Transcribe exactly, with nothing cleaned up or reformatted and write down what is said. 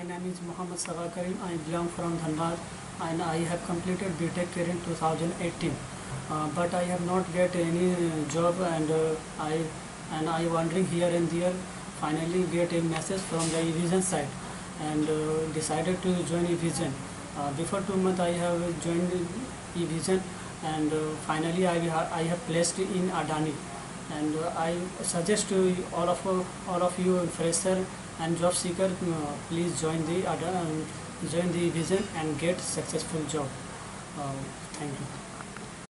name is Mohammad Sawa Karim. I belong from Dhanbad and I have completed B Tech career in two thousand eighteen. Uh, but I have not get any job and uh, I and I wandering here and there. Finally get a message from the eVision side and uh, decided to join eVision. Uh, before two months I have joined eVision and uh, finally I, I have placed in Adani. And uh, I suggest to all of all of you fresher and job seeker, uh, please join the uh, join the eVision and get successful job. Uh, thank you.